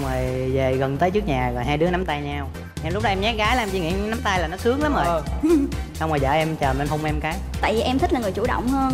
rồi về gần tới trước nhà rồi hai đứa nắm tay nhau. Em lúc đó em nhát gái là em chỉ nghĩ nắm tay là nó sướng lắm rồi. Xong rồi vợ em chờ nên hôn em cái. Tại vì em thích là người chủ động hơn.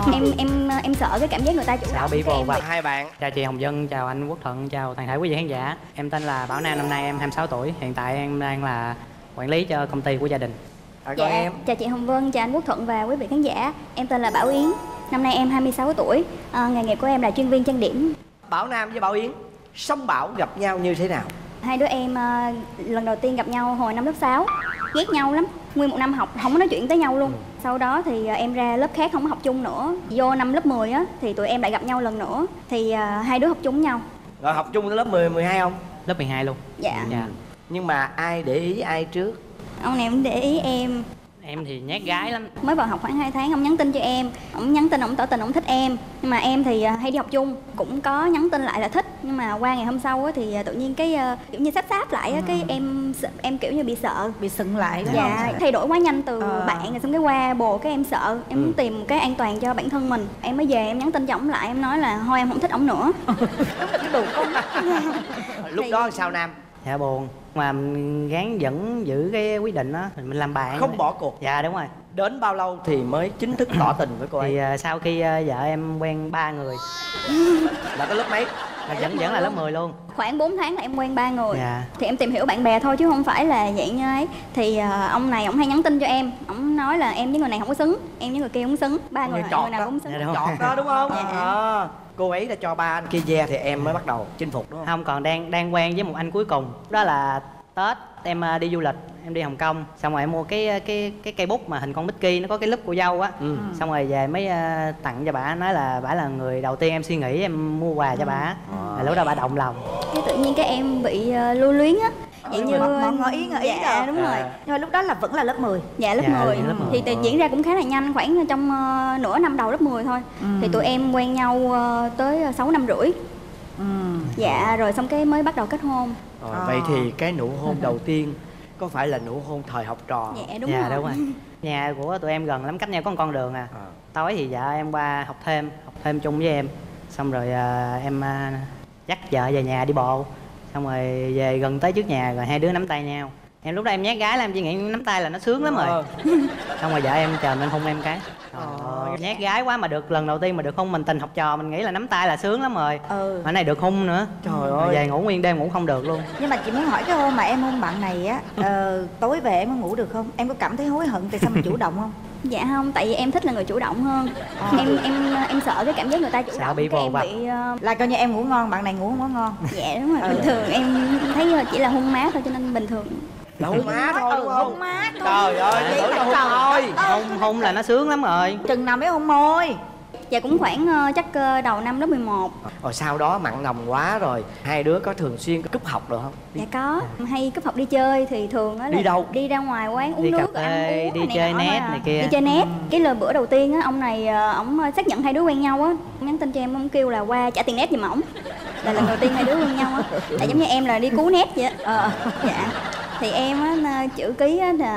Em sợ cái cảm giác người ta chủ sợ động bị vồ vập. Hai bạn. Chào chị Hồng Vân, chào anh Quốc Thuận, chào toàn thể quý vị khán giả. Em tên là Bảo Nam, năm nay em 26 tuổi. Hiện tại em đang là quản lý cho công ty của gia đình. Còn em? Chào chị Hồng Vân, chào anh Quốc Thuận và quý vị khán giả. Em tên là Bảo Yến, năm nay em 26 tuổi. Nghề nghiệp của em là chuyên viên trang điểm. Bảo Nam với Bảo Yến Song Bảo gặp nhau như thế nào? Hai đứa em lần đầu tiên gặp nhau hồi năm lớp 6. Ghét nhau lắm, nguyên một năm học không có nói chuyện tới nhau luôn. Sau đó thì em ra lớp khác không có học chung nữa. Vô năm lớp 10 á thì tụi em lại gặp nhau lần nữa. Thì hai đứa học chung với nhau. Rồi học chung tới lớp 10, 12 không? Lớp 12 luôn. Dạ. Nhưng mà ai để ý ai trước? Ông này cũng để ý em. Em thì nhát gái lắm. Mới vào học khoảng 2 tháng ông nhắn tin cho em. Ông nhắn tin, ông tỏ tình, ông thích em. Nhưng mà em thì hay đi học chung. Cũng có nhắn tin lại là thích. Nhưng mà qua ngày hôm sau á, thì tự nhiên cái kiểu như sáp lại á, cái em kiểu như bị sợ. Bị sững lại đúng Dạ, không? thay đổi quá nhanh từ bạn rồi xong cái qua bồ cái em sợ. Em muốn tìm một cái an toàn cho bản thân mình. Em mới về em nhắn tin cho ổng lại, em nói là thôi em không thích ổng nữa. Đủ không? Lúc đó sao Nam? Dạ buồn. Mà mình gán vẫn giữ cái quyết định đó, mình làm bạn. Không bỏ cuộc. Dạ đúng rồi. Đến bao lâu thì mới chính thức tỏ tình với cô ấy? Thì sau khi vợ em quen 3 người. Là tới lớp mấy? Vẫn là lớp 10 luôn. Khoảng 4 tháng là em quen 3 người. Dạ. Thì em tìm hiểu bạn bè thôi chứ không phải là dạng như ấy. Thì ông này ổng hay nhắn tin cho em. Ổng nói là em với người này không có xứng, em với người kia không xứng. Ba người chọt nào đó. cũng xứng. Dạ, đúng. Chọt đó đúng không? Dạ. Cô ấy đã cho ba anh kia ve thì em mới bắt đầu chinh phục đúng không? Không, còn đang quen với một anh cuối cùng. Đó là Tết em đi du lịch, em đi Hồng Kông. Xong rồi em mua cái cây bút mà hình con Mickey, nó có cái lúp cô dâu á. Xong rồi về mới tặng cho bả, nói là bả là người đầu tiên em suy nghĩ em mua quà cho bả. Lúc đó bả động lòng. Cái tự nhiên cái em bị lưu luyến á. Vậy như ngỏ ý dạ, rồi. đúng rồi. Nhưng mà lúc đó là vẫn là lớp 10. Dạ lớp 10. Lớp 10. Thì diễn ra cũng khá là nhanh, khoảng trong nửa năm đầu lớp 10 thôi. Thì tụi em quen nhau tới 6 năm rưỡi. Dạ, rồi xong cái mới bắt đầu kết hôn. Vậy thì cái nụ hôn đầu tiên có phải là nụ hôn thời học trò? Dạ đúng Dạ rồi. đúng rồi. Nhà của tụi em gần lắm, cách nhau có một con đường à. Tối thì vợ em qua học thêm chung với em. Xong rồi em dắt vợ về nhà đi bộ. Xong rồi về gần tới trước nhà rồi hai đứa nắm tay nhau. Em lúc đó em nhát gái là em chỉ nghĩ nắm tay là nó sướng lắm rồi. Xong rồi vợ em chờ nên hôn em cái. Nhát gái quá mà được lần đầu tiên mà được hôn, mình tình học trò mình nghĩ là nắm tay là sướng lắm rồi. Mà này được hôn nữa. Trời Rồi ơi. về ngủ nguyên đêm ngủ không được luôn. Nhưng mà chị muốn hỏi cái hôm mà em hôn bạn này á, tối về em có ngủ được không? Em có cảm thấy hối hận tại sao mình chủ động không? Dạ không, tại vì em thích là người chủ động hơn. Em sợ cái cảm giác người ta chủ Sợ động, bị cái vồ em vập. bị Là coi như em ngủ ngon, bạn này ngủ không có ngon. dạ đúng rồi. Bình thường em thấy chỉ là hôn má thôi cho nên bình thường. Là hôn má thôi đúng không? Hôn má thôi. Trời ơi, Vậy tưởng là là hôn trời. thôi. Hôn là nó sướng lắm rồi. Chừng nào mới hôn môi? Dạ cũng khoảng chắc đầu năm lớp 11. Rồi sau đó mặn nồng quá rồi, hai đứa có thường xuyên cúp học được không? Dạ có, hay cúp học đi chơi thì thường á là Đi đâu? đi ra ngoài quán uống Đi cà nước, phê, ăn uống đi này chơi nọ net thôi à. này kia. Đi chơi net. Cái lời bữa đầu tiên á, ông này ổng xác nhận hai đứa quen nhau á, ông nhắn tin cho em, ông kêu là qua trả tiền net giùm ổng. Là lần đầu tiên hai đứa quen nhau á. Tại giống như em là đi cứu net vậy á. Dạ. Thì em á, chữ ký á là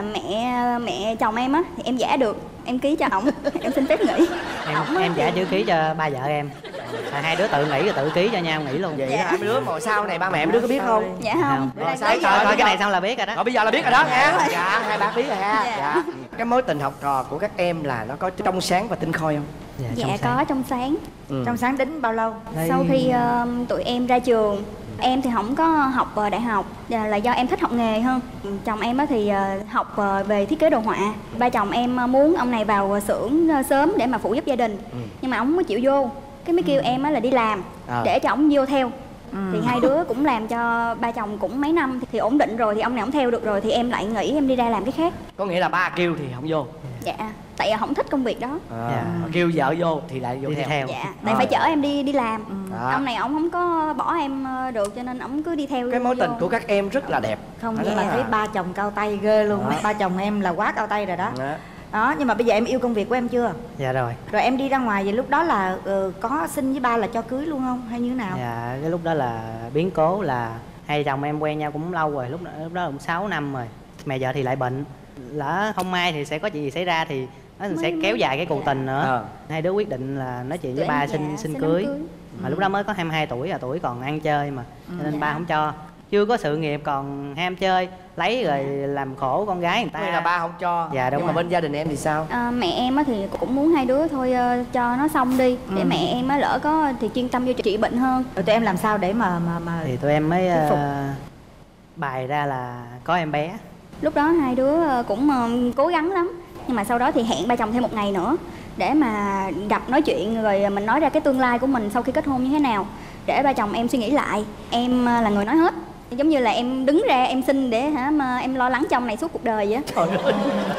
mẹ chồng em á thì em giả được, em ký cho ổng. Em xin phép nghỉ. Em trả chữ ký cho ba vợ em. Hai đứa tự nghĩ rồi tự ký cho nhau nghỉ luôn. Vậy hai đứa mà sau này ba mẹ mấy đứa có biết không? Dạ không. Rồi sao Coi cái này xong là biết rồi đó. Rồi bây giờ là biết rồi đó nha. Dạ, hai bác biết rồi ha. Dạ. Cái mối tình học trò của các em là nó có trong sáng và tinh khôi không? Dạ có, trong sáng. Trong sáng đến bao lâu? Sau khi tụi em ra trường, em thì không có học đại học, là do em thích học nghề hơn. Chồng em thì học về thiết kế đồ họa. Ba chồng em muốn ông này vào xưởng sớm để mà phụ giúp gia đình. Nhưng mà ông không có chịu vô. Cái mới kêu em là đi làm để cho ông vô theo. Thì hai đứa cũng làm cho ba chồng cũng mấy năm thì ổn định rồi, thì ông này ông theo được rồi thì em lại nghỉ, em đi ra làm cái khác. Có nghĩa là ba kêu thì không vô. Dạ, tại không thích công việc đó. Kêu vợ vô thì lại vô Đi theo. Dạ, tại phải chở em đi làm. Ông này ông không có bỏ em được cho nên ông cứ đi theo. Cái mối tình vô. của các em rất là đẹp. Không, nhưng mà thấy ba chồng cao tay ghê luôn. Ba chồng em là quá cao tay rồi đó. Đó, nhưng mà bây giờ em yêu công việc của em chưa? Dạ rồi. Rồi em đi ra ngoài vậy lúc đó là có xin với ba là cho cưới luôn không? Hay như thế nào? Dạ, cái lúc đó là biến cố là hai chồng em quen nhau cũng lâu rồi, lúc đó cũng 6 năm rồi. Mẹ vợ thì lại bệnh, lỡ không may thì sẽ có chuyện gì xảy ra thì nó sẽ kéo dài cái cuộc tình nữa. Hai đứa quyết định là nói chuyện với ba xin cưới. mà lúc đó mới có 22 tuổi, là tuổi còn ăn chơi mà, cho nên ba không cho. Chưa có sự nghiệp còn ham chơi, lấy rồi làm khổ con gái người ta. Nên là ba không cho. Dạ đúng mà rồi. bên gia đình em thì sao? Mẹ em á thì cũng muốn hai đứa thôi cho nó xong đi, để mẹ em á lỡ có thì chuyên tâm vô trị bệnh hơn. Rồi tụi em làm sao để mà Thì tụi em mới thuyết phục. bày ra là có em bé. Lúc đó hai đứa cũng cố gắng lắm, nhưng mà sau đó thì hẹn ba chồng thêm một ngày nữa để mà gặp nói chuyện, rồi mình nói ra cái tương lai của mình sau khi kết hôn như thế nào, để ba chồng em suy nghĩ lại. Em là người nói hết, giống như là em đứng ra em xin để mà em lo lắng cho ông này suốt cuộc đời vậy á. Trời ơi.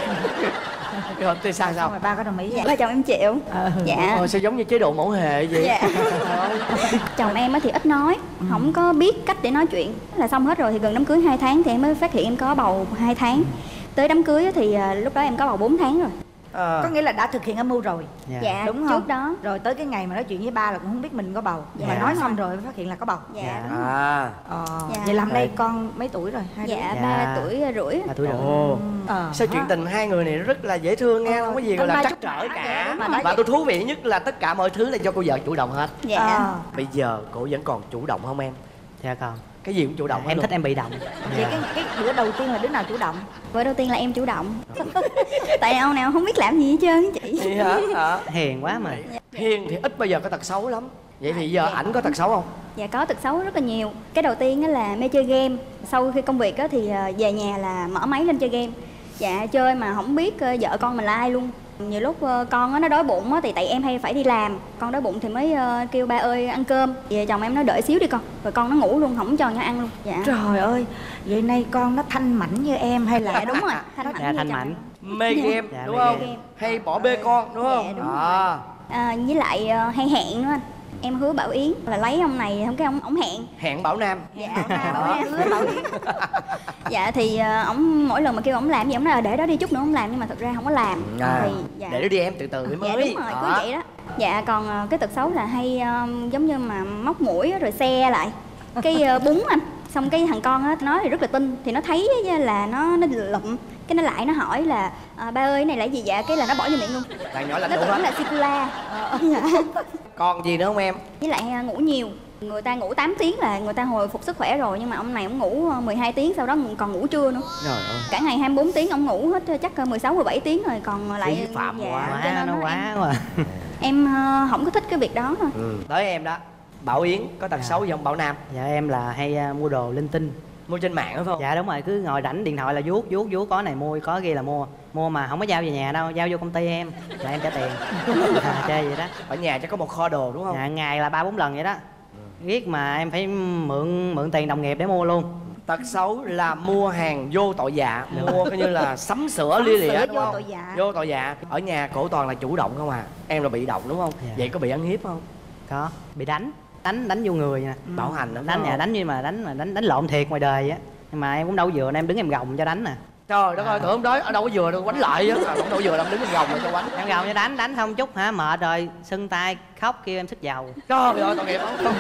Rồi thì sao Xong rồi ba có đồng ý Dạ, ba chồng em chịu. Dạ. Ôi, sao giống như chế độ mẫu hệ vậy? Dạ. Chồng em á thì ít nói, không có biết cách để nói chuyện. Là xong hết rồi thì gần đám cưới 2 tháng thì em mới phát hiện em có bầu 2 tháng. Tới đám cưới thì lúc đó em có bầu 4 tháng rồi. Có nghĩa là đã thực hiện âm mưu rồi. Dạ, Đúng không? trước đó. Rồi tới cái ngày mà nói chuyện với ba là cũng không biết mình có bầu. Dạ. Mà nói xong rồi mới phát hiện là có bầu. Dạ. Dạ. Vậy là hôm nay con mấy tuổi rồi? Hai đứa? Dạ, Dạ. 3 tuổi rưỡi. 3 tuổi rưỡi. Sao chuyện tình hai người này rất là dễ thương nghe, không có gì gọi là trắc trở cả. Và tôi thú vị nhất là tất cả mọi thứ là do cô vợ chủ động hết. Dạ. Bây giờ cổ vẫn còn chủ động không em? Dạ còn. Cái gì cũng chủ động hết Em luôn. thích em bị động. Vậy cái bữa đầu tiên là đứa nào chủ động? Bữa đầu tiên là em chủ động. Tại ông nào không biết làm gì hết trơn á chị. Vậy hả? Hiền quá mà. Hiền thì ít bao giờ có tật xấu lắm. Vậy thì giờ ảnh có tật xấu không? Dạ có tật xấu rất là nhiều. Cái đầu tiên á là mê chơi game. Sau khi công việc á thì về nhà là mở máy lên chơi game. Dạ chơi mà không biết vợ con mình là ai luôn. Nhiều lúc con á nó đói bụng á thì tại em hay phải đi làm, con đói bụng thì mới kêu ba ơi ăn cơm. Về chồng em nói đợi xíu đi con, rồi con nó ngủ luôn, không cho nó ăn luôn. Dạ. Trời ơi, vậy nay con nó thanh mảnh như em hay là Dạ đúng rồi, thanh Dạ, mảnh. thanh mảnh. Mê game Dạ, đúng mê không? game. Hay bỏ bê con đúng không? Dạ, đúng rồi. Với lại hay hẹn nữa anh. Em hứa Bảo Yến là lấy ông này, không cái ông hẹn. Hẹn Bảo Nam. Dạ, Bảo Yến. Dạ thì ổng mỗi lần mà kêu ổng làm gì ổng nói là để đó đi chút nữa ổng làm, nhưng mà thật ra không có làm. Thì dạ. Để nó đi em từ từ mới. Dạ đúng rồi, cứ vậy đó. Dạ còn cái tật xấu là hay giống như mà móc mũi rồi xe lại cái bún anh. Xong cái thằng con á nói thì rất là tin, thì nó thấy là nó lụm, cái nó lại nó hỏi là ba ơi cái này là gì dạ, cái là nó bỏ vô miệng luôn. Thằng nhỏ là Nó đủ tưởng hết. là sô-cô-la. Dạ. Còn gì nữa không em? Với lại ngủ nhiều. Người ta ngủ 8 tiếng là người ta hồi phục sức khỏe rồi, nhưng mà ông này ông ngủ 12 tiếng, sau đó còn ngủ trưa nữa. Trời ơi. Cả ngày 24 tiếng ông ngủ hết chắc 16-17 tiếng rồi, còn lại Vi phạm quá. cho nên Nó quá mà. em không có thích cái việc đó thôi. Tới em đó. Bảo Yến có tật xấu gì không Bảo Nam? Dạ em là hay mua đồ linh tinh. Mua trên mạng phải không? Dạ đúng rồi, cứ ngồi rảnh điện thoại là vuốt có này mua, có kia là mua mà không có giao về nhà đâu, giao vô công ty em là em trả tiền. Chơi vậy đó. Ở nhà chắc có một kho đồ đúng không? Dạ, ngày là 3-4 lần vậy đó. Riết mà em phải mượn tiền đồng nghiệp để mua luôn. Tật xấu là mua hàng vô tội dạ, mua coi như là sắm sửa lia lịa đúng vô không? tội dạ. Vô tội dạ. Ở nhà cổ toàn là chủ động không à? Em là bị động đúng không? Dạ. Vậy có bị ăn hiếp không? Có, bị đánh vô người nè. Bảo hành lắm Đánh phải nhà không? đánh như mà đánh lộn thiệt ngoài đời á. Nhưng mà em cũng đâu vừa, em đứng em gồng cho đánh nè. Trời đất ơi, tưởng hôm đó ở đâu có vừa đâu quánh lại á. Không đâu vừa đâu đứng bên gồng rồi cho quánh. Em gồng cho đánh xong chút mệt rồi sưng tay khóc kêu em xức dầu. Trời ơi, tội nghiệp không?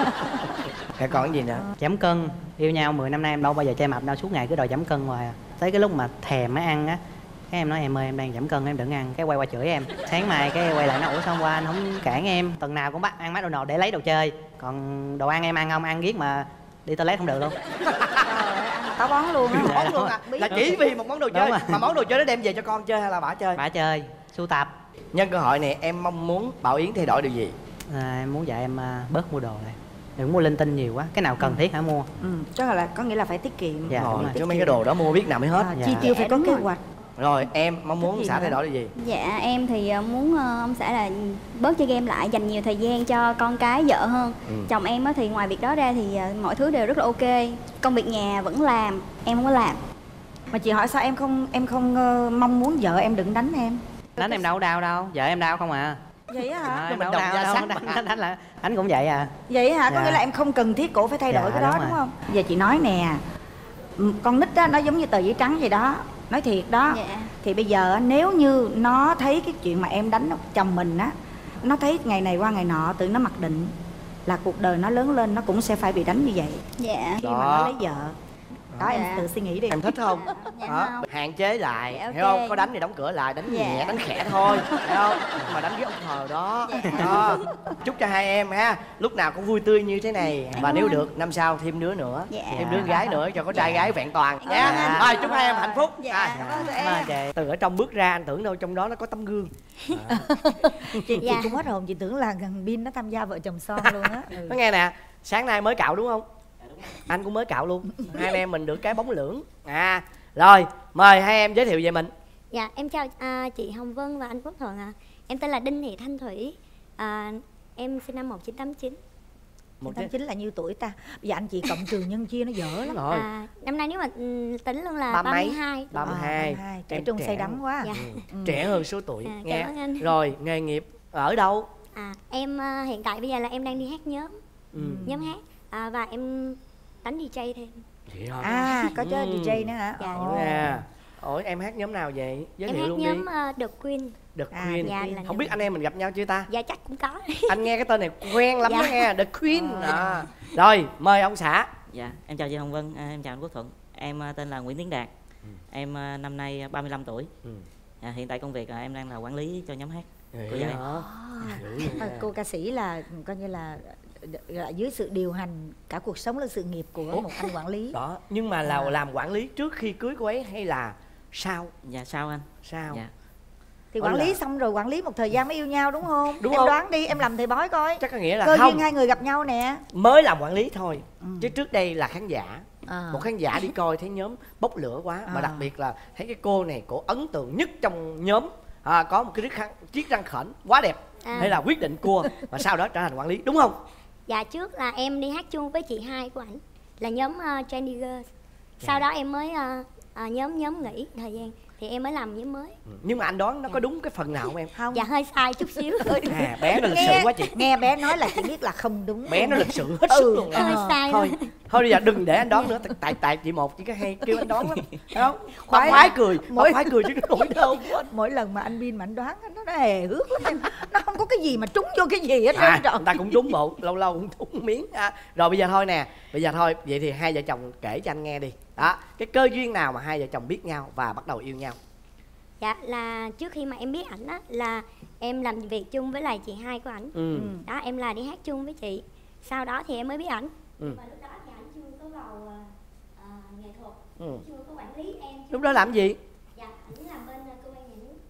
Thế còn cái gì nữa? Giảm cân, yêu nhau 10 năm nay em đâu bao giờ chơi mập đâu, suốt ngày cứ đòi giảm cân hoài à. Tới cái lúc mà thèm mới ăn á, cái em nói em ơi em đang giảm cân em đừng ăn, cái quay qua chửi em. Sáng mai cái quay lại nó ủa sao qua anh không cản em, tuần nào cũng bắt ăn McDonald's để lấy đồ chơi, còn đồ ăn em ăn không, ăn riết mà đi toilet không được luôn. Táo bón luôn á. Dạ, Món luôn à? Là chỉ vì một món đồ chơi Đúng rồi. mà món đồ chơi đó đem về cho con chơi hay là bả chơi? Bả chơi sưu tập. Nhân cơ hội này em mong muốn Bảo Yến thay đổi điều gì? Em muốn dạy em bớt mua đồ này, đừng mua linh tinh nhiều quá, cái nào cần thiết hả mua. Chắc là có nghĩa là phải tiết kiệm. Dạ, đúng Rồi, rồi. chứ mấy cái đồ đó mua biết nào mới hết. Dạ. Chi tiêu phải có Đúng kế rồi. hoạch. Rồi em mong muốn Gì xã nữa? thay đổi điều gì? Dạ em thì muốn ông xã là bớt chơi game lại, dành nhiều thời gian cho con cái vợ hơn. Chồng em á thì ngoài việc đó ra thì mọi thứ đều rất là ok. Công việc nhà vẫn làm, em không có làm. Mà chị hỏi sao em không mong muốn vợ em đừng đánh em? Đánh em đâu có đau đâu, vợ em đau không à. Vậy á hả? Em mình đâu đồng đau gia đâu, sắc mà. đánh là anh cũng vậy à. Vậy hả? Có Dạ. nghĩa là em không cần thiết cổ phải thay đổi Dạ, cái đó đúng đúng rồi. không? Giờ chị nói nè, con nít á nó giống như tờ giấy trắng vậy đó. Nói thiệt đó. Dạ. Thì bây giờ á, nếu như nó thấy cái chuyện mà em đánh chồng mình á, nó thấy ngày này qua ngày nọ tự nó mặc định là cuộc đời nó lớn lên nó cũng sẽ phải bị đánh như vậy Dạ. khi mà Đó. nó lấy vợ. đó em tự suy nghĩ đi. Em thích không? Dạ Đó, không. hạn chế lại, Dạ, ok. hiểu không? Có đánh thì đóng cửa lại, đánh Dạ. nhẹ, đánh khẽ thôi, hiểu không? Mà đánh cái ông thờ đó. Đó. Chúc cho hai em ha, lúc nào cũng vui tươi như thế này. Và nếu được năm sau thêm đứa nữa, Dạ. thêm đứa gái nữa cho có trai gái vẹn toàn nha. Rồi chúc hai em hạnh phúc. Dạ. Cảm ơn chị. Từ ở trong bước ra anh tưởng đâu trong đó nó có tấm gương. Chị Dạ. cũng hết hồn, chị tưởng là thằng Bin nó tham gia vợ chồng son luôn á. Nó nghe nè, sáng nay mới cạo đúng không? Anh cũng mới cạo luôn. Hai anh em mình được cái bóng lưỡng. Rồi, mời hai em giới thiệu về mình. Dạ, em chào chị Hồng Vân và anh Quốc Thuận ạ. Em tên là Đinh Thị Thanh Thủy. Em sinh năm 1989. 89 là nhiêu tuổi ta? Bây giờ anh chị cộng trừ nhân chia nó dở lắm. Rồi. Năm nay nếu mà tính luôn là Ba mấy? 32. 32. Trẻ Em trung trẻ say đắm quá. Dạ. Trẻ hơn số tuổi Cảm nghe. ơn anh. Rồi, nghề nghiệp ở đâu? Em hiện tại bây giờ là em đang đi hát nhóm. Nhóm hát. Và em đánh DJ thêm. Vậy hả? À, có chứ DJ nữa hả? Dạ, Ồ. đúng Nè. Ủa em hát nhóm nào vậy? Giới Em thiệu hát luôn nhóm đi. The Queen. The Queen. Dạ, là Không biết anh em mình gặp nhau chưa ta? Dạ chắc cũng có. Anh nghe cái tên này quen lắm Dạ. đó nghe. The Queen. Rồi, mời ông xã. Dạ, em chào chị Hồng Vân, em chào anh Quốc Thuận. Em tên là Nguyễn Tiến Đạt. Em năm nay 35 tuổi. Hiện tại công việc em đang là quản lý cho nhóm hát của gia đình. Cô ca sĩ là coi như là dưới sự điều hành cả cuộc sống lẫn sự nghiệp của một anh quản lý. Đó, nhưng mà là làm quản lý trước khi cưới cô ấy hay là sau? Dạ sao anh? Sao? Dạ. Thì quản lý xong rồi quản lý một thời gian mới yêu nhau đúng không? Đúng em không? đoán đi, em làm thầy bói coi. Chắc có nghĩa là Cơ không. duyên hai người gặp nhau nè. Mới làm quản lý thôi. Chứ trước đây là khán giả. À. Một khán giả đi coi thấy nhóm bốc lửa quá. Mà đặc biệt là thấy cái cô này cổ ấn tượng nhất trong nhóm. Có một cái chiếc răng khểnh quá đẹp. Hay là quyết định cua và sau đó trở thành quản lý đúng không? Dạ trước là em đi hát chung với chị hai của ảnh là nhóm Trendy Girls. Sau đó em mới nhóm nghỉ thời gian thì em mới làm nhóm mới. Nhưng mà anh đoán nó có đúng cái phần nào không em? Không. Dạ hơi sai chút xíu. Bé nó lịch sự quá chị. Nghe bé nói là chị biết là không đúng. Bé nó lịch sự hết sức luôn. Hơi sai Thôi, thôi. thôi bây giờ đừng để anh đoán nữa. Tại chị một chỉ có hay kêu anh đoán lắm. Thấy không? Bà khoái cười, bà khoái cười chứ nổi đâu. Mỗi lần mà anh Bin mà anh đoán nó hề hước lắm em. Nó không có cái gì mà trúng vô cái gì hết trơn trọi. Người ta cũng trúng bộ, lâu lâu cũng trúng miếng. Rồi bây giờ thôi nè, vậy thì hai vợ chồng kể cho anh nghe đi. Đó, cái cơ duyên nào mà hai vợ chồng biết nhau và bắt đầu yêu nhau? Dạ là trước khi mà em biết ảnh á là em làm việc chung với lại chị hai của ảnh. Đó em là đi hát chung với chị. Sau đó thì em mới biết ảnh. Và lúc đó thì ảnh chưa có vào nghệ thuật, chưa có quản lý em. Lúc đó làm gì? Dạ ảnh làm bên cơ quan nhà nước.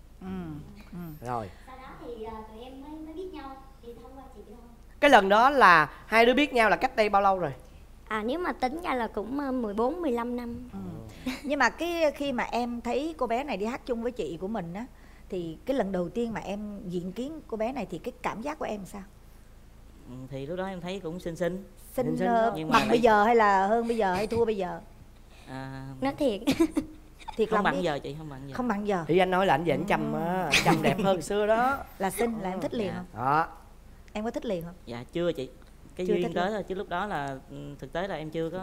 Rồi. Sau đó thì tụi em mới biết nhau thì thông qua chị thôi. Cái lần đó là hai đứa biết nhau là cách đây bao lâu rồi? Nếu mà tính ra là cũng 14-15 năm. Nhưng mà khi mà em thấy cô bé này đi hát chung với chị của mình á, thì cái lần đầu tiên mà em diện kiến cô bé này thì cái cảm giác của em sao? Thì lúc đó em thấy cũng xinh xinh. Xinh nhưng mà bằng lại- bây giờ hay là hơn bây giờ hay thua bây giờ? Nói thiệt. Thiệt Không lòng bằng đi. giờ chị, không bằng giờ. Không bằng giờ. Thì anh nói là anh về anh chăm á, anh chăm đẹp hơn xưa đó. Là xinh là em thích liền không? Đó. Em có thích liền không? Dạ chưa chị. Cái Chưa duyên thích tới luôn. thôi chứ lúc đó là thực tế là em chưa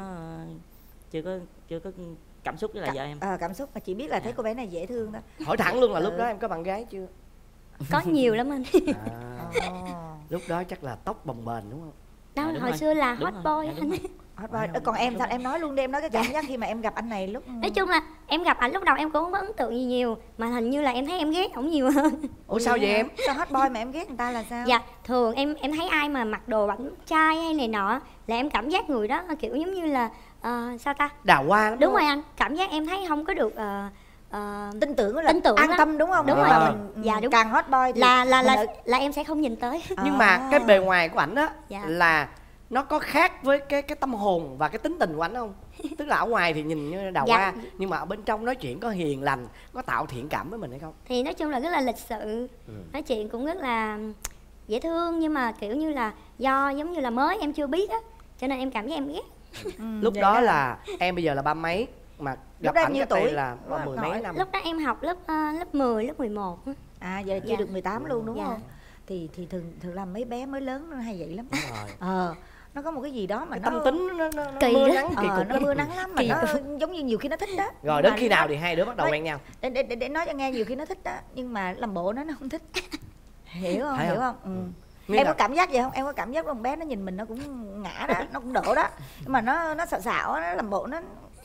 có cảm xúc với lại vợ em. Cảm xúc mà chỉ biết là thấy cô bé này dễ thương thôi. Hỏi thẳng luôn là lúc đó em có bạn gái chưa? Có nhiều lắm anh. Lúc đó chắc là tóc bồng bềnh đúng không? Đó Đúng hồi rồi. xưa là Đúng hot rồi. boy Dạ, anh. đúng rồi. Hot boy. Còn em sao? Em nói luôn đi, em nói cái cảm giác khi mà em gặp anh này lúc... Nói chung là em gặp ảnh lúc đầu em cũng không có ấn tượng gì nhiều, mà hình như là em thấy em ghét ổng nhiều hơn. Ủa sao vậy em? Sao hot boy mà em ghét người ta là sao? Dạ thường em thấy ai mà mặc đồ bảnh trai hay này nọ là em cảm giác người đó kiểu giống như là sao ta, Đào hoa lắm đúng rồi anh, cảm giác em thấy không có được Tin tưởng là tin tưởng an lắm. tâm đúng không? Đúng Nhưng rồi. mà mình Dạ, đúng. càng hot boy thì là em sẽ không nhìn tới. Nhưng mà cái bề ngoài của ảnh á Dạ. là nó có khác với cái tâm hồn và cái tính tình của ảnh không? Tức là ở ngoài thì nhìn như đào Dạ. hoa, nhưng mà ở bên trong nói chuyện có hiền lành, có tạo thiện cảm với mình hay không? Thì nói chung là rất là lịch sự, nói chuyện cũng rất là dễ thương, nhưng mà kiểu như là do giống như là mới em chưa biết á, cho nên em cảm giác em ghét. Lúc vậy đó đó. là em bây giờ là ba mấy mà gặp đó em ảnh nhiêu cách đây tuổi? là mười mấy năm. Lúc đó em học lớp 10, lớp 11 á. À giờ là chưa Dạ. được 18 luôn đúng Dạ. không? Thì thường làm mấy bé mới lớn nó hay vậy lắm. Đúng rồi. Nó có một cái gì đó mà Cái nó tâm tính nó Kỳ mưa lắm. nắng kỳ cục nó lắm. mưa nắng lắm mà Kỳ nó giống như nhiều khi nó thích đó. Rồi Nhưng đến mà khi nó- nào thì hai đứa bắt đầu Nói- quen nhau? để nói cho nghe, nhiều khi nó thích đó nhưng mà làm bộ nó không thích. Hiểu không? Thấy Hiểu không? không? Nghĩa Em là- có cảm giác vậy không? Em có cảm giác con bé nó nhìn mình nó cũng ngã đó, nó cũng đổ đó, nhưng mà nó xạo xạo á, nó làm bộ nó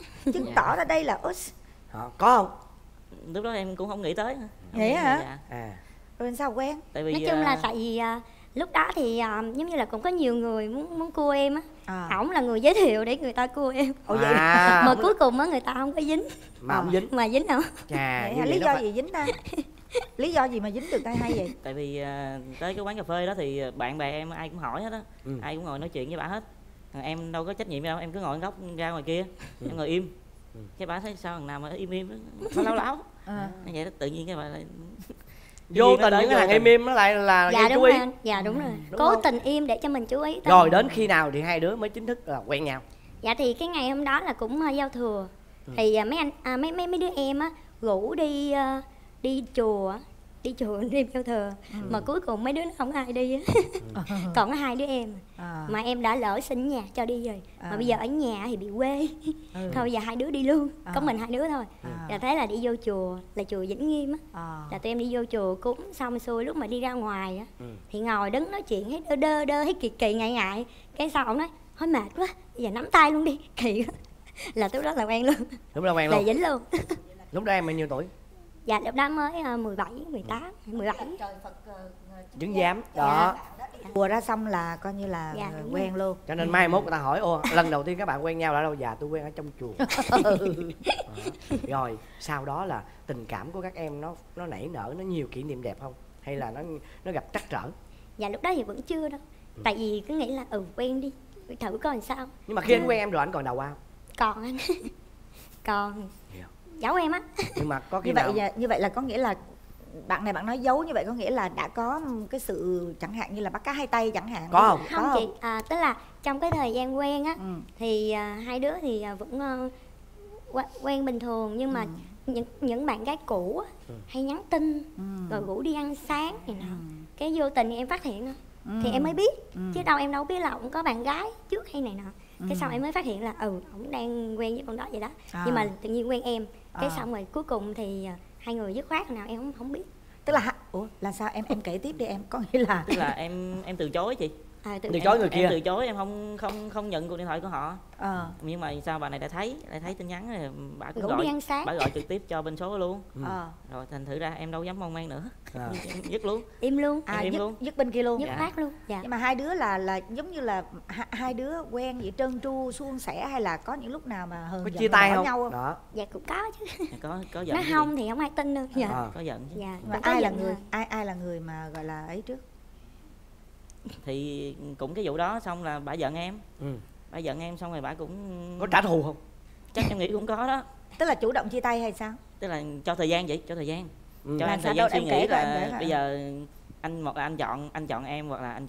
chứng tỏ ra đây là có không? Lúc đó em cũng không nghĩ tới. Vậy hả? Dạ. Rồi sao quen? Tại vì Nói chung là tại vì lúc đó thì giống như là cũng có nhiều người muốn cua em á. Ổng là người giới thiệu để người ta cua em. Ồ vậy mà cuối cùng á người ta không có dính. Mà không dính. Mà dính không? Chà, lý do gì dính ta? Lý do gì mà dính được tay hay vậy? Tại vì tới cái quán cà phê đó thì bạn bè em ai cũng hỏi hết á. Ai cũng ngồi nói chuyện với bà hết. Em đâu có trách nhiệm gì đâu, em cứ ngồi góc ra ngoài kia, em ngồi im. Cái bà thấy sao thằng nào mà im nó láo láo. Vậy đó, tự nhiên cái bà lại vô tình những cái thằng im nó lại là dạ, chú ý. Dạ đúng rồi. Đúng Cố không? tình im để cho mình chú ý. Rồi đến khi nào thì hai đứa mới chính thức là quen nhau? Dạ thì cái ngày hôm đó là cũng giao thừa. Thì mấy anh mấy đứa em á rủ đi chùa đêm giao thừa. Mà cuối cùng mấy đứa nó không ai đi á. Còn có 2 đứa em mà em đã lỡ xin nhà cho đi rồi. Mà bây giờ ở nhà thì bị quê. Thôi bây giờ 2 đứa đi luôn, có mình 2 đứa thôi. Là thế là đi vô chùa, là chùa Vĩnh Nghiêm á. Là tụi em đi vô chùa cúng xong xuôi, lúc mà đi ra ngoài á thì ngồi đứng nói chuyện thấy đơ thấy kỳ ngại ngại. Cái sau ông nói thôi mệt quá, bây giờ nắm tay luôn đi, kỳ quá. Là lúc đó là quen luôn. Lúc đó quen luôn. Là dính luôn. Lúc đó em bao nhiêu tuổi? Dạ lúc đó mới 17, 18, 17. Chứng giám đó. Bùa ra xong là coi như là quen luôn. Cho nên mai mốt người ta hỏi lần đầu tiên các bạn quen nhau là đâu? Dạ tôi quen ở trong chùa. Rồi sau đó là tình cảm của các em nó nảy nở, nó nhiều kỷ niệm đẹp không? Hay là nó gặp trắc trở? Dạ lúc đó thì vẫn chưa đâu. Tại vì cứ nghĩ là quen đi, thử coi làm sao. Nhưng mà khi anh quen em rồi anh còn đầu ao? Còn anh. Còn giấu em á. Nhưng mà có khi nào như vậy là có nghĩa là bạn này bạn nói giấu như vậy có nghĩa là đã có cái sự chẳng hạn như là bắt cá hai tay chẳng hạn. Có không? Không chị, tức là trong cái thời gian quen á thì hai đứa thì vẫn quen bình thường, nhưng mà những bạn gái cũ á, hay nhắn tin rồi rủ đi ăn sáng này nọ. Cái vô tình thì em phát hiện thôi. Thì em mới biết, chứ em đâu biết là ổng có bạn gái trước hay này nọ. Cái sau em mới phát hiện là ổng đang quen với con đó vậy đó. Nhưng mà tự nhiên quen em. Cái xong rồi cuối cùng thì hai người dứt khoát nào em không biết. Tức là là sao em kể tiếp đi em, có nghĩa là tức là em từ chối chị. Từ chối người kia. Em từ chối, em không nhận cuộc điện thoại của họ. Nhưng mà sao bà này lại thấy tin nhắn rồi bà cũng gọi trực tiếp cho bên số luôn. Rồi thành thử ra em đâu dám mong man nữa. Dứt luôn. Im luôn. Dứt bên kia luôn. Dứt khoát luôn. Dạ. Nhưng mà hai đứa là giống như là hai đứa quen vậy trơn tru suôn sẻ, hay là có những lúc nào mà hờn giận chia tay không? nhau không? Dạ cũng có chứ. Có giận. Nói không thì không ai tin đâu. Dạ. Có giận chứ. Dạ. Mà ai là người mà gọi là ấy trước? Thì cũng cái vụ đó xong là bà giận em. Bà giận em xong rồi bà cũng có trả thù không? Chắc em nghĩ cũng có đó. Tức là chủ động chia tay hay sao? Tức là cho thời gian vậy, cho thời gian. Cho em thời gian suy nghĩ là bây giờ anh chọn em hoặc là anh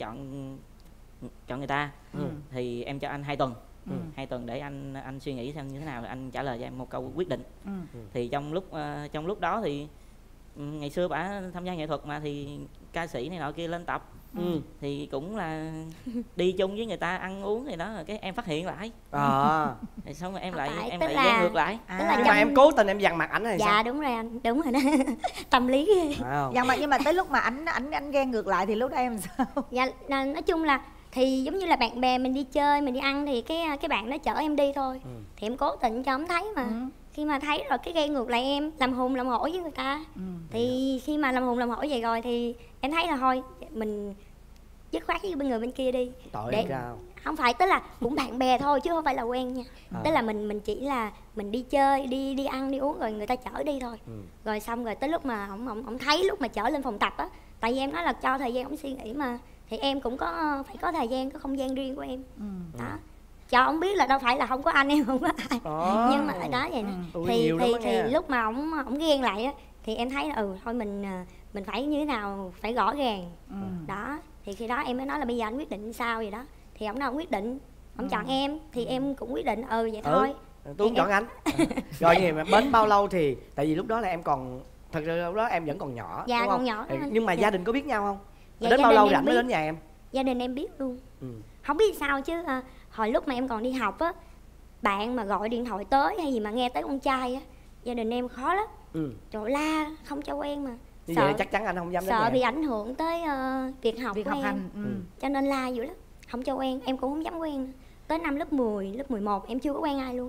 chọn người ta. Thì em cho anh 2 tuần. 2 tuần để anh suy nghĩ xem như thế nào rồi anh trả lời cho em một câu quyết định. Thì trong lúc đó thì ngày xưa bả tham gia nghệ thuật mà, thì ca sĩ này nọ kia lên tập. Thì cũng là đi chung với người ta ăn uống thì đó, rồi cái em phát hiện lại. Thì xong rồi em lại ghen ngược lại. Nhưng mà em cố tình em dằn mặt ảnh hay sao? Dạ đúng rồi anh, đúng rồi đó. Tâm lý nhưng mà tới lúc mà ảnh ghen ngược lại thì lúc đó em sao? Dạ nói chung là thì giống như là bạn bè mình đi chơi, mình đi ăn thì cái bạn đó chở em đi thôi. Thì em cố tình cho ông thấy mà. Khi mà thấy rồi cái ghen ngược lại em, làm hùng làm hổ với người ta. Thì khi mà làm hùng làm hổ vậy rồi thì em thấy là thôi mình dứt khoát với người bên kia đi. Tội cao. Không phải, tức là cũng bạn bè thôi chứ không phải là quen nha. Tức là mình chỉ là mình đi chơi, đi ăn đi uống rồi người ta chở đi thôi. Rồi xong rồi tới lúc mà ổng thấy lúc mà chở lên phòng tập á, tại vì em nói là cho thời gian ổng suy nghĩ mà, thì em cũng phải có thời gian, có không gian riêng của em. Đó, cho ông biết là đâu phải là không có anh, em không có ai. Nhưng mà ở đó vậy nè. Thì lúc mà ổng ghen lại á thì em thấy là thôi mình phải như thế nào, phải rõ ràng. Đó, thì khi đó em mới nói là bây giờ anh quyết định sao vậy đó. Thì ổng nào quyết định, ổng chọn em thì em cũng quyết định vậy thôi. Tôi chọn anh. Rồi gì mà bến bao lâu thì tại vì lúc đó là em còn, thật ra lúc đó em vẫn còn nhỏ. Dạ đúng còn không? nhỏ. Nhưng mà gia đình có biết nhau không? Dạ, đến bao lâu rảnh mới đến nhà em? Gia đình em biết luôn. Không biết sao chứ hồi lúc mà em còn đi học á, bạn mà gọi điện thoại tới hay gì mà nghe tới con trai á, gia đình em khó lắm. Trời la không cho quen mà. Như vậy chắc chắn anh không dám đến sợ nhà. bị ảnh hưởng tới việc học của em. Hành. Cho nên la dữ lắm, không cho quen, em cũng không dám quen. Tới năm lớp 10, lớp 11 em chưa có quen ai luôn.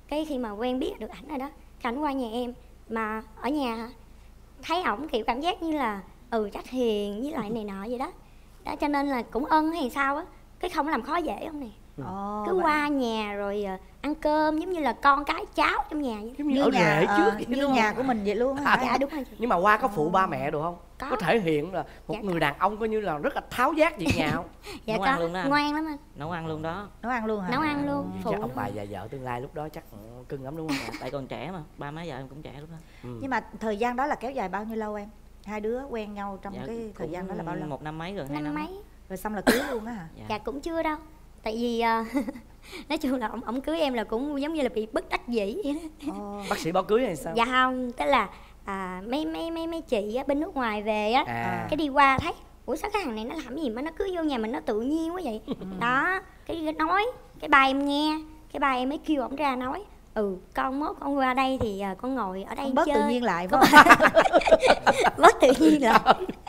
Cái khi mà quen biết được ảnh rồi đó, cái ảnh qua nhà em, mà ở nhà thấy ổng kiểu cảm giác như là chắc hiền với lại này nọ vậy đó. Đó cho nên là cũng ân hay sao á, cái không làm khó dễ ông nè. Cứ vậy. qua nhà rồi ăn cơm giống như là con cái cháu trong nhà vậy. Giống như ở rể trước vậy như đúng nhà không? của mình vậy luôn hả? Dạ đúng rồi chị. Nhưng mà qua có phụ ba mẹ được không? Có. Có thể hiện là một Dạ, người đàn ông coi như là rất là tháo vát việc nhà không? Dạ Nấu ăn luôn đó có, anh. ngoan lắm anh. Nấu ăn luôn đó. Nấu ăn luôn hả? Nấu ăn luôn, phụ Chắc ông luôn. bà và vợ tương lai lúc đó chắc cưng lắm đúng không? Tại còn trẻ mà, ba má vợ em cũng trẻ lúc đó. Nhưng mà thời gian đó là kéo dài bao nhiêu lâu em? Hai đứa quen nhau trong Dạ, cái thời gian đó là bao lâu? 1 năm mấy rồi, 2 Năm năm mấy. Rồi xong là cưới luôn á hả? Dạ cũng chưa đâu. Tại vì nói chung là ổng cưới em là cũng giống như là bị bất đắc dĩ vậy đó. Bác sĩ báo cưới hay sao? Dạ không, tức là mấy chị á, bên nước ngoài về á, cái đi qua thấy ủa sao cái thằng này nó làm gì mà nó cứ vô nhà mình nó tự nhiên quá vậy. Đó, cái nói cái ba em nghe, cái ba em mới kêu ổng ra nói con mốt con qua đây thì con ngồi ở đây Con bớt chơi. tự nhiên lại phải không? Bớt tự nhiên lại.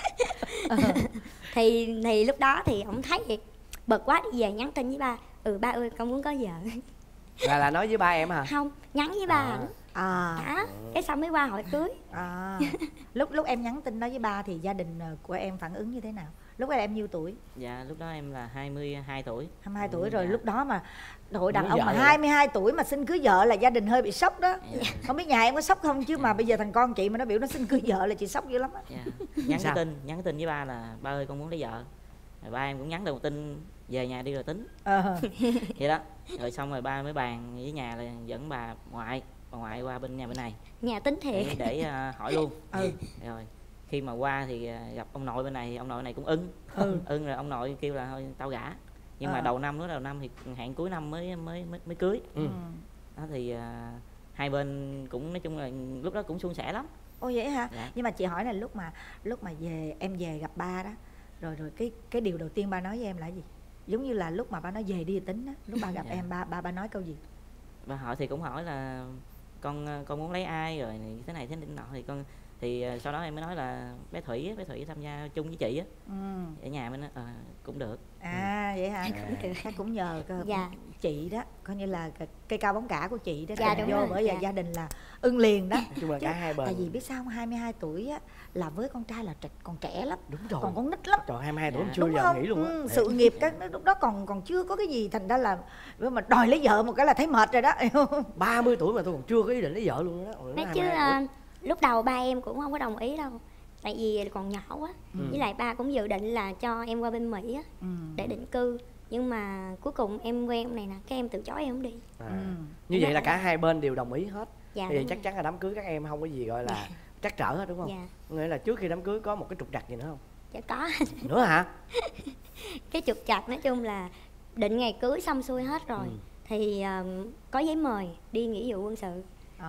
thì lúc đó thì ổng thấy vậy bực quá, đi về nhắn tin với ba, ba ơi con muốn có vợ. Là nói với ba em hả? Không, nhắn với ba ảnh. Đó, cái xong mới qua hội cưới. Lúc em nhắn tin đó với ba thì gia đình của em phản ứng như thế nào? Lúc đó em nhiêu tuổi? Dạ lúc đó em là 22 tuổi. 22 tuổi rồi. Dạ. Lúc đó mà đội đàn Muốn ông vợ mà rồi. 22 tuổi mà xin cưới vợ là gia đình hơi bị sốc đó. Dạ. Không biết nhà em có sốc không chứ mà bây giờ thằng con chị mà nó biểu nó xin cưới vợ là chị sốc dữ lắm á. Dạ. Nhắn tin với ba là ba ơi con muốn lấy vợ. Rồi ba em cũng nhắn được một tin về nhà đi rồi tính. Vậy đó. Rồi xong rồi ba mới bàn với nhà là dẫn bà ngoại qua bên nhà bên này. Nhà tính thiệt. Để hỏi luôn. Rồi khi mà qua thì gặp ông nội bên này, ông nội này cũng ưng rồi ông nội kêu là thôi tao gả. Nhưng mà đầu năm thì hẹn cuối năm mới cưới. Đó thì hai bên cũng nói chung là lúc đó cũng suôn sẻ lắm. Ồ vậy hả? Dạ. Nhưng mà chị hỏi là lúc mà em về gặp ba đó, rồi cái điều đầu tiên ba nói với em là gì? Giống như là lúc mà ba nói về đi tính á, lúc ba gặp Dạ. em ba nói câu gì? Bà hỏi thì cũng hỏi là con muốn lấy ai rồi thế này thế nọ thì sau đó em mới nói là bé Thủy tham gia chung với chị á. Ở nhà mới nói cũng được. Vậy hả? Chắc cũng nhờ Dạ. chị đó, coi như là cây cao bóng cả của chị đó, Dạ, tìm đúng vô rồi. bởi vì Dạ. gia đình là ưng liền đó. Nói chung là cả hai bên. Tại vì biết sao không? 22 tuổi á là với con trai là còn trẻ lắm. Đúng rồi. Còn con nít lắm. Trời 22 tuổi Dạ. chưa Đúng giờ không? nghỉ luôn á. Sự nghiệp lúc đó còn chưa có cái gì, thành ra là mà đòi lấy vợ một cái là thấy mệt rồi đó. 30 tuổi mà tôi còn chưa có ý định lấy vợ luôn đó. Nói chứ lúc đầu ba em cũng không có đồng ý đâu. Tại vì còn nhỏ quá. Với lại ba cũng dự định là cho em qua bên Mỹ á, để định cư. Nhưng mà cuối cùng em quen ông này nè, cái em từ chối em không đi. Như vậy là cả hai bên đều đồng ý hết. Dạ, Thì đúng chắc rồi. chắn là đám cưới các em không có gì gọi là trắc trở hết đúng không? Dạ. Nghĩa là trước khi đám cưới có một cái trục trặc gì nữa không? Dạ có. Nữa hả? Cái trục trặc nói chung là định ngày cưới xong xuôi hết rồi. Thì có giấy mời đi nghĩa vụ quân sự.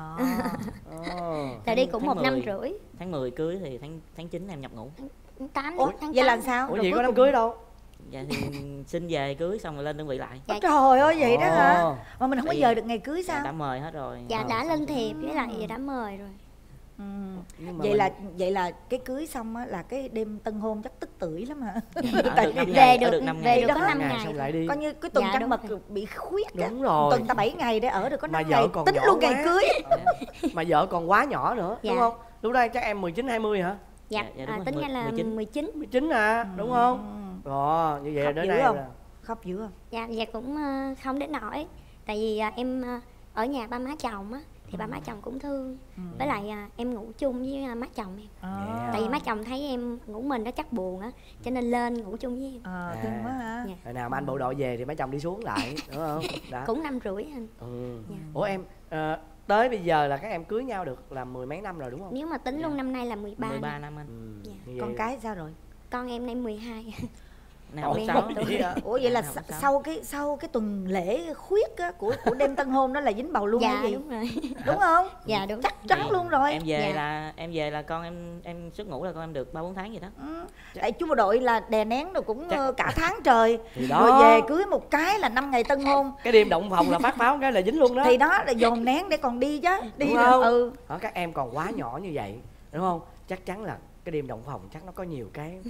Tại đi cũng 1 năm rưỡi. Tháng 10 cưới thì tháng 9 em nhập ngũ. Tháng 8 Ủa, tháng 8. vậy là sao? Ủa Rồi vậy cuối có đám cùng- cưới đâu? Dạ thì xin về cưới xong rồi lên đơn vị lại. Dạ. Trời ơi vậy đó hả? Ồ. Mà mình không có Thì- giờ được ngày cưới Dạ, sao? đã mời hết rồi. Dạ đã lên thiệp với lại đã mời rồi. Nhưng mà Vậy là cái cưới xong á là cái đêm tân hôn chắc tức tưởi lắm hả? Ở được 5 Về ngày, được- ở được 5 về ngày. được có 5 ngày xong lại đi. Coi như cái tuần Dạ, trăng đúng mật rồi. bị khuyết á. Đúng rồi. Tuần ta 7 ngày để ở được có Mà 5 vợ ngày, còn tính nhỏ luôn ngày quá. cưới. Mà vợ còn quá nhỏ nữa Dạ. đúng không? Lúc đó chắc em 19 20 hả? Dạ, Dạ, đúng rồi, tính ra là 19. 19. 19 à, đúng không? Rồi, như vậy là Khóc đến dữ nay không? là Khóc dữ không? Dạ, dạ cũng không đến nỗi. Tại vì em ở nhà ba má chồng á, thì ba má chồng cũng thương. Với lại em ngủ chung với má chồng em. Tại vì má chồng thấy em ngủ mình nó chắc buồn á, cho nên lên ngủ chung với em. Thương quá hả? Dạ. hồi nào mà anh bộ đội về thì mấy chồng đi xuống lại đúng không? Đó. Cũng 5 rưỡi anh. Dạ. Ủa em tới bây giờ là các em cưới nhau được là 10 mấy năm rồi đúng không? Nếu mà tính luôn năm nay là 13 13 năm. năm anh. Dạ. Như vậy Con là- cái sao rồi? Con em nay 12. Nay học Ủa, lớp sao 6. vậy hả? Ủa vậy là Học lớp sáu. sau cái tuần lễ khuyết á, của đêm tân hôn đó là dính bầu luôn Dạ hay gì? đúng rồi. Đúng không? Dạ đúng. Chắc chắn luôn rồi. Em về là con em xuất ngũ là con em được 3 4 tháng gì đó. Tại chú bộ đội là đè nén rồi cũng Chắc- cả tháng trời. Thì đó. Rồi về cưới một cái là 5 ngày tân hôn. Cái đêm động phòng là phát pháo cái là dính luôn đó. Thì đó là dồn nén để còn đi chứ. Đi Đúng rồi. không? Đó, các em còn quá nhỏ như vậy đúng không? Chắc chắn là cái đêm động phòng chắc nó có nhiều cái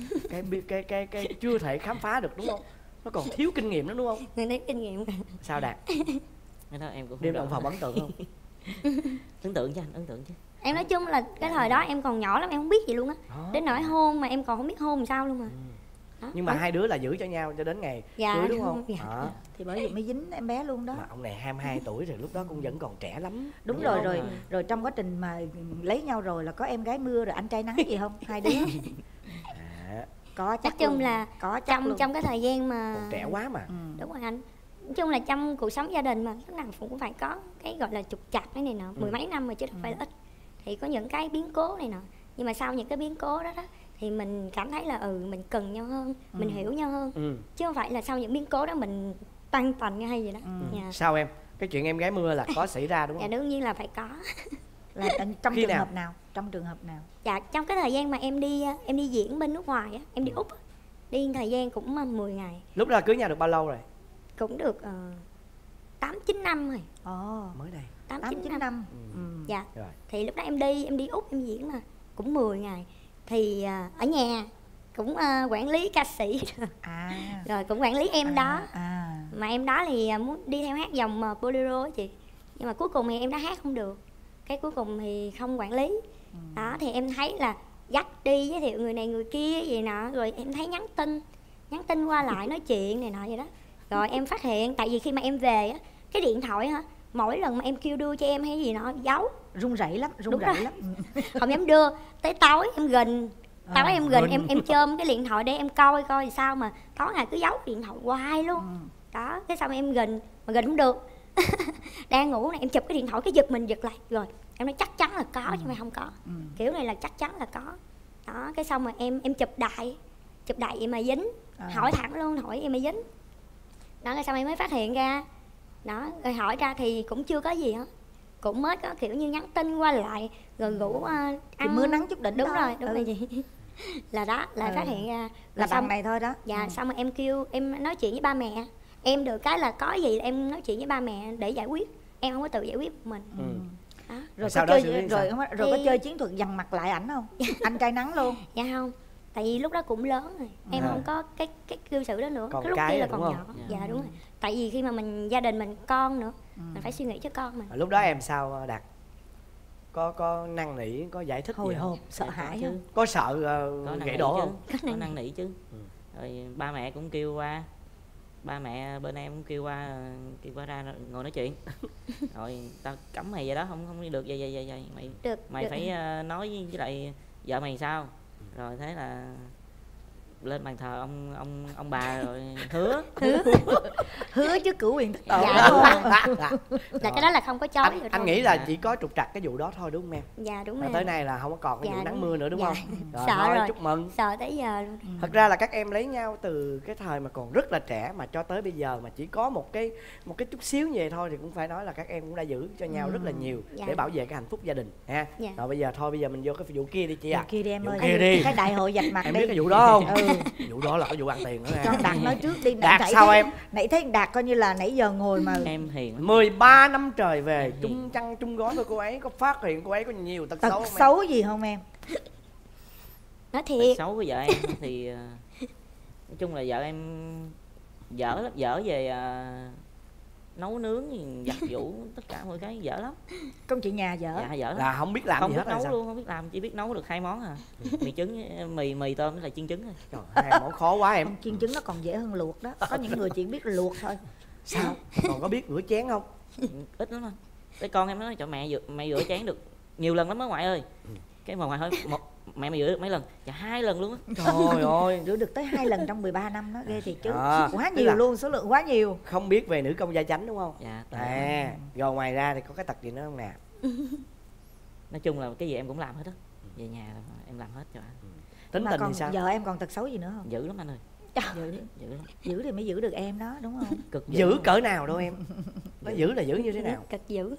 chưa thể khám phá được đúng không? Nó còn thiếu kinh nghiệm nữa đúng không? Người đến kinh nghiệm. Sao Đạt? Cái đó em cũng không Đêm rõ. động phòng ấn tượng không? Ấn tượng chứ anh, ấn tượng chứ. Em nói chung là cái thời đó em còn nhỏ lắm, em không biết gì luôn á. Đến nỗi hôn mà em còn không biết hôn làm sao luôn mà. Nhưng mà hai đứa là giữ cho nhau cho đến ngày Dạ, cưới đúng không? dạ. Thì bởi vậy mới dính em bé luôn đó. Mà ông này 22 tuổi rồi, lúc đó cũng vẫn còn trẻ lắm. Đúng không? rồi. Rồi trong quá trình mà lấy nhau rồi là có em gái mưa rồi anh trai nắng gì không? Hai đứa À, có chắc Nói chung luôn. là có chắc luôn. trong cái thời gian mà còn trẻ quá mà. đúng rồi anh. Nói chung là trong cuộc sống gia đình mà lúc nào cũng phải có cái gọi là trục trặc cái này nọ, mười mấy năm mà chứ không phải là ít. Thì có những cái biến cố này nọ, nhưng mà sau những cái biến cố đó thì mình cảm thấy là mình cần nhau hơn, mình hiểu nhau hơn, chứ không phải là sau những biến cố đó mình tăng tành hay gì đó. Dạ. Sao em? Cái chuyện em gái mưa là có xảy ra đúng Dạ không? đương nhiên là phải có. Là trong Khi trường nào? hợp nào? Trong trường hợp nào? Dạ trong cái thời gian mà em đi diễn bên nước ngoài á, em đi Úc á, đi thời gian cũng 10 ngày, Lúc đó là cưới nhau được bao lâu rồi? cũng được 8-9 năm rồi. Mới đây. 8-9 năm. Dạ. Rồi. Thì lúc đó em đi Úc em diễn mà cũng 10 ngày. Thì ở nhà cũng quản lý ca sĩ rồi cũng quản lý em đó. Mà em đó thì muốn đi theo hát dòng bolero á chị. Nhưng mà cuối cùng thì em đã hát không được. Cái cuối cùng thì không quản lý. Đó thì em thấy là dắt đi giới thiệu người này người kia gì nọ, rồi em thấy nhắn tin qua lại nói chuyện này nọ vậy đó. Rồi em phát hiện tại vì khi mà em về á, cái điện thoại mỗi lần mà em kêu đưa cho em hay gì nọ giấu, Run rẩy lắm. Đúng rồi. Không dám đưa. Tới tối em gình, em chôm cái điện thoại để em coi sao mà tối ngày cứ giấu điện thoại hoài luôn. Đó, cái xong em gình mà gình không được. Đang ngủ này em chụp cái điện thoại, cái giật mình giật lại, rồi em nói chắc chắn là có chứ mà không có. Kiểu này là chắc chắn là có. Đó, cái xong mà em chụp đại vậy mà dính. Hỏi thẳng luôn, hỏi em mà dính. Đó, cái xong em mới phát hiện ra. Đó, rồi hỏi ra thì cũng chưa có gì hết, cũng mới có kiểu như nhắn tin qua lại rồi rủ ăn. Thì mưa nắng chút đỉnh đúng thôi. rồi chị. Là đó, lại phát hiện ra Là xong bằng này thôi đó. dạ. Xong rồi em kêu em nói chuyện với ba mẹ em, được cái là có gì là em nói chuyện với ba mẹ để giải quyết, em không có tự giải quyết một mình. Đó. Rồi Sau có đó chơi xử lý rồi, sao? rồi có Thì- chơi chiến thuật dằn mặt lại ảnh không? Anh trai nắng luôn. Dạ không, tại vì lúc đó cũng lớn rồi, em không có cái cư xử đó nữa. Còn Cái lúc cái kia là rồi, còn đúng nhỏ. không? Dạ đúng rồi, tại vì khi mà mình gia đình mình con nữa, mình phải suy nghĩ cho con mình. Lúc đó em sao Đạt? Có năn nỉ, có giải thích Hồi gì không? hộp, sợ hãi chứ. không? Có sợ Có năn gãy nỉ đổ chứ, không? có năn nỉ chứ. Rồi ba mẹ cũng kêu qua, ba mẹ bên em cũng kêu qua ra ngồi nói chuyện. Rồi tao cấm mày vậy đó, không đi được vậy mày Được. phải nói với lại vợ mày sao. Rồi thế là lên bàn thờ ông bà rồi Hứa chứ cửu quyền thất tổ. Dạ đúng rồi. Là cái đó là không có chối rồi anh thôi. nghĩ là Dạ. chỉ có trục trặc cái vụ đó thôi đúng không em? Dạ đúng Rồi rồi. tới nay là không có còn cái Dạ, vụ nắng đúng. mưa nữa đúng Dạ. không? Rồi Sợ thôi rồi. chúc mừng. Sợ tới giờ luôn. Thật ra là các em lấy nhau từ cái thời mà còn rất là trẻ mà cho tới bây giờ mà chỉ có một cái chút xíu như vậy thôi thì cũng phải nói là các em cũng đã giữ cho nhau rất là nhiều Dạ. để bảo vệ cái hạnh phúc gia đình ha. Dạ. Rồi bây giờ mình vô cái vụ kia đi chị ạ. Vụ kia đi em Vụ ơi. kia đi. Cái đại hội vạch mặt Em đi. biết cái vụ đó không? Ừ. Vụ đó là cái vụ ăn tiền đó Cho nè. Đạt nói trước đi. Đạt Nãy sao thấy- em? Nãy thấy Đạt coi như là nãy giờ ngồi mà em hiền lắm. 13 năm trời về chung chăn chung gói với cô ấy, có phát hiện cô ấy có nhiều tật tật xấu không em? xấu gì không em? Nói Tật thiệt. xấu với vợ em thì nói chung là vợ em dở lắm, dở về nấu nướng, giặt giũ tất cả mọi cái dở lắm. Công chuyện nhà dở. Dạ dở lắm. Là không biết làm Không gì biết hết hay nấu sao? luôn, không biết làm, chỉ biết nấu được 2 món à. Mì trứng, mì tôm với lại chiên trứng thôi. Trời, hai món khó quá em. Không, chiên trứng nó còn dễ hơn luộc đó. Có những người chỉ biết luộc thôi. Sao? Còn có biết rửa chén không? Ít lắm anh. Cái con em nói cho mẹ rửa chén được nhiều lần lắm á ngoại ơi. Cái mà ngoại hỏi mẹ mày rửa được mấy lần? Dạ 2 lần luôn á. Trời ơi. Rửa được tới 2 lần trong 13 năm đó, ghê thiệt chứ. Quá tức nhiều là luôn, số lượng quá nhiều. Không biết về nữ công gia chánh đúng không? Dạ. Rồi ngoài ra thì có cái tật gì nữa không nè? Nói chung là cái gì em cũng làm hết á. Về nhà là em làm hết cho anh. Tính Mà tình còn thì sao? vợ em còn tật xấu gì nữa không? Dữ lắm anh ơi. Dữ, Dữ lắm. dữ thì mới giữ được em đó, đúng không? Cực Giữ cỡ nào đâu em? Nó giữ là giữ như thế nào? Cực dữ.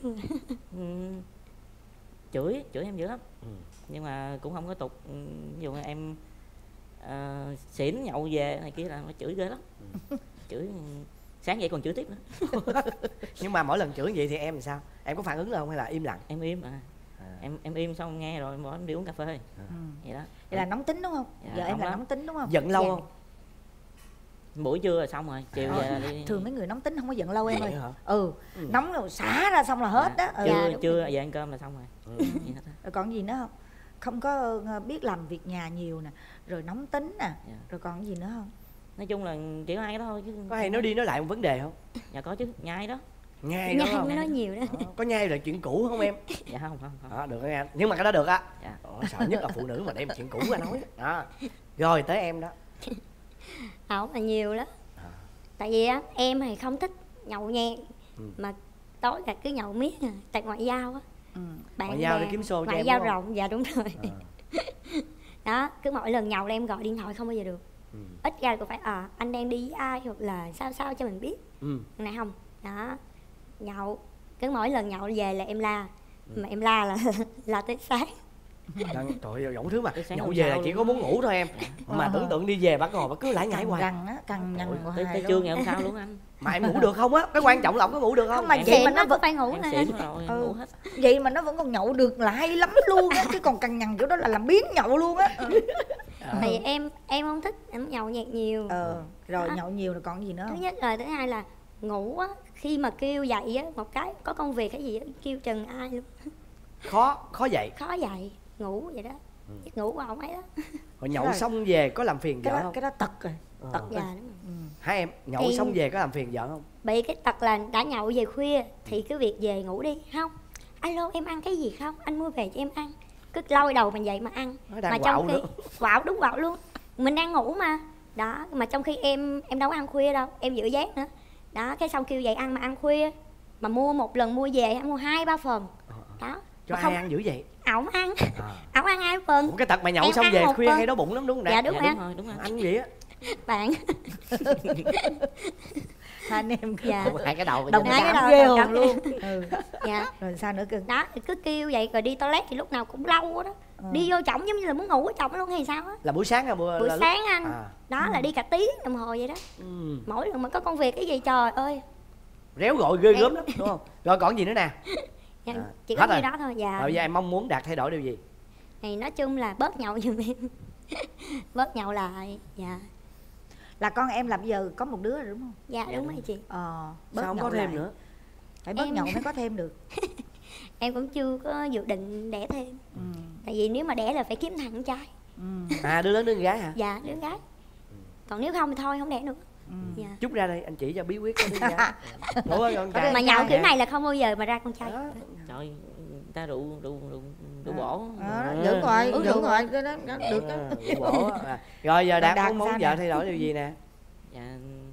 Chửi em dữ lắm. Nhưng mà cũng không có tục. Ví dụ em xỉn nhậu về này kia là nó chửi ghê lắm. Chửi sáng dậy còn chửi tiếp nữa. Nhưng mà mỗi lần chửi vậy thì em thì sao? Em có phản ứng không hay là im lặng? Em im à. Em im xong nghe rồi bỏ em đi uống cà phê. Vậy đó. Vậy là nóng tính đúng không? Dạ, Vợ em nóng là lắm. nóng tính đúng không? Giận lâu Dạ. không? buổi trưa là xong rồi, chiều về là đi. Thường mấy người nóng tính không có giận lâu em ơi. hả? Nóng rồi xả ra xong là hết đó. Trưa về ăn cơm là xong rồi. Rồi còn gì nữa không? Không có biết làm việc nhà nhiều nè, rồi nóng tính nè, rồi còn gì nữa không? Nói chung là chỉ có hai cái đó thôi chứ. Có hay nói đi nói lại một vấn đề không? Dạ có chứ, nhai đó. Nhai đó không? Mới nói nhiều đó. Có nhai là chuyện cũ không em? Dạ không. Được anh, nhưng mà cái đó được á. Dạ. Sợ nhất là phụ nữ mà đem chuyện cũ ra nói đó. Rồi tới em đó. Không là nhiều đó. Tại vì á em thì không thích nhậu nhẹt, mà tối là cứ nhậu miết à, tại ngoại giao á. Bạn Ngoại giao bè, để kiếm xô cho ngoại em giao đúng không? rộng, dạ đúng rồi. Đó, cứ mỗi lần nhậu là em gọi điện thoại không bao giờ được. Ít ra cũng phải anh đang đi với ai hoặc là sao cho mình biết. Này không. Đó. Nhậu, cứ mỗi lần nhậu về là em la. Mà em la là la tới sáng. Trời ơi, dẫu thứ mà sáng nhậu hôm về sau là chỉ luôn có muốn ngủ thôi em. Mà tưởng tượng đi về bác ngồi bác cứ lải nhải hoài. Răng á, căng nhăn của Tới hai trưa luôn. ngày hôm sau luôn anh. Mà em ngủ được không á? Cái quan trọng là ông có ngủ được không? Không, mà Em vậy xịn mà nó nó vẫn phải ngủ Em nè. xỉn rồi, em ngủ hết. vậy mà nó vẫn còn nhậu được là hay lắm luôn á. Chứ còn căng nhằn kiểu đó là làm biến nhậu luôn á. Thì em không thích em nhậu nhẹt nhiều. Rồi nhậu nhiều rồi còn gì nữa Thứ không? nhất là thứ hai là ngủ á, khi mà kêu dậy á, một cái có công việc cái gì á, kêu chừng ai luôn. Khó dậy. Khó dậy, ngủ vậy đó. Giấc ngủ của ông ấy đó. Rồi nhậu xong về có làm phiền vợ không? Cái đó tật rồi. Tật Dạ rồi. đúng rồi. Hả em? Nhậu Thì- xong về có làm phiền vợ không? Bị cái tật là đã nhậu về khuya thì cứ việc về ngủ đi. Không, alo em ăn cái gì không, anh mua về cho em ăn. Cứ lôi đầu mình dậy mà ăn. Nói đang Mà quạo trong khi nữa. quạo, đúng quạo luôn. Mình đang ngủ mà. Đó, mà trong khi em đâu có ăn khuya đâu, em giữ dáng nữa. Đó, cái xong kêu dậy ăn mà ăn khuya. Mà mua một lần mua về, ăn mua 2-3 phần. Đó. Cho Mà ai ăn dữ vậy? ổng ăn. Ổng ăn 2 phần. Ủa, cái tật mà nhậu Em xong ăn về một khuya phần. hay đói bụng lắm đúng không Đạt? Dạ đúng Dạ, rồi. đúng rồi. Anh vậy á. Bạn. Hai anh em Dạ. Ủa, hai cái đầu đồng Hai cái cảm đầu ghê đồng hồn cảm. luôn. Dạ. Rồi sao nữa cưng? Đó, cứ kêu vậy rồi đi toilet thì lúc nào cũng lâu đó. Đi vô chổng giống như là muốn ngủ ở chổng luôn hay sao á. Là buổi sáng hay Buổi là sáng anh. À. Đó là đi cả tiếng đồng hồ vậy đó. Mỗi lần mà có công việc cái gì trời ơi. Réo gọi ghê gớm lắm đúng không? Rồi còn gì nữa nè? Dạ, À, chỉ hết có như rồi. đó thôi. Dạ. Rồi giờ em mong muốn Đạt thay đổi điều gì? Thì nói chung là bớt nhậu giùm em. Bớt nhậu lại. Dạ. Là con em là bây giờ có một đứa rồi đúng không? Dạ đúng rồi chị. Bớt Sao không nhậu có thêm lại. nữa? Phải bớt Em- nhậu mới có thêm được. Em cũng chưa có dự định đẻ thêm. Tại vì nếu mà đẻ là phải kiếm thằng con trai. À, đứa lớn đứa gái hả? Dạ đứa gái. Còn nếu không thì thôi không đẻ nữa. Dạ. Chút ra đây anh chỉ cho bí quyết của đứa gái. Đúng rồi, con trai. Mà nhậu kiểu này là không bao giờ mà ra con trai. Trời, người ta rượu bổ. Dưỡng rồi, Uống dưỡng rượu. rồi, đó được đó. Bổ á. Rồi giờ Đạt Đạt muốn sao vợ nè? thay đổi điều gì nè? Dạ,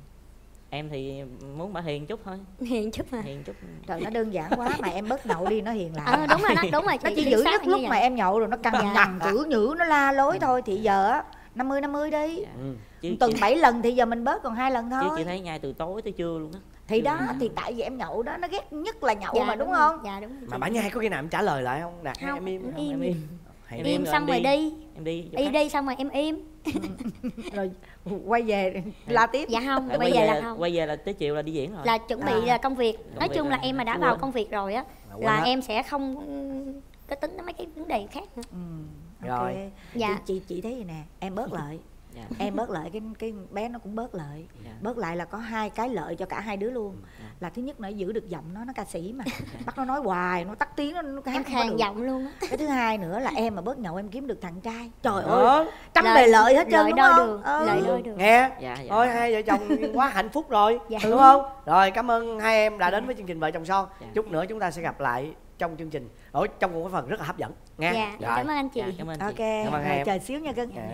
em thì muốn bà hiền chút thôi. Hiền chút mà. Hiền chút. Trời, nó đơn giản quá mà em bớt nhậu đi nó hiền lại. Đúng rồi đó, đúng rồi Nó chị. chỉ chính giữ xác nhất là như lúc vậy. mà em nhậu rồi nó cằn Dạ. nhằn chữ nhữ nó la lối thôi. Thì giờ á 50-50 đi. Dạ. Chứ Tuần chị, 7 lần thì giờ mình bớt còn 2 lần chứ thôi. chị thấy nhai từ tối tới trưa luôn á. Thì đó thì tại vì em nhậu đó, nó ghét nhất là nhậu Dạ, mà đúng rồi. không? Dạ đúng rồi. Mà bả nhai có khi nào em trả lời lại không? Đạt hay Không, em im? em Không, im. em im. Hay Im rồi xong em rồi đi. Em đi. chỗ Đi khác. đi xong rồi em im. Rồi quay về la tiếp. Dạ không, Tại bây giờ là không. quay về là tới chiều là đi diễn rồi. Là chuẩn bị là công việc. Nói việc chung là rồi. em mà đã Quên. vào công việc rồi á Quên là hết. em sẽ không có tính đến mấy cái vấn đề khác nữa. Ok. Rồi. Dạ. Thì chị thấy vậy nè, em bớt lại. Dạ. Em bớt lại cái bé nó cũng bớt lại. Dạ. Bớt lại là có hai cái lợi cho cả hai đứa luôn. Dạ. Là thứ nhất nó giữ được giọng nó ca sĩ mà. Bắt nó nói hoài, nó tắt tiếng nó hát Em không có khàn được. giọng luôn á. Cái thứ hai nữa là em mà bớt nhậu em kiếm được thằng trai. Trời Đó. ơi, trăm Lợi- bề lợi hết trơn lợi đúng đôi không? đường, lợi đôi đường. Nghe. Dạ, dạ. Thôi hai vợ chồng quá hạnh phúc rồi, Dạ. đúng không? Rồi cảm ơn hai em đã đến với chương trình Vợ Chồng Son. Dạ. Chút nữa chúng ta sẽ gặp lại trong chương trình, ở trong một cái phần rất là hấp dẫn nha. Dạ, Rồi. cảm ơn anh chị. Dạ, cảm ơn chị. Ok, Cảm ơn rồi em. chờ xíu nha cưng.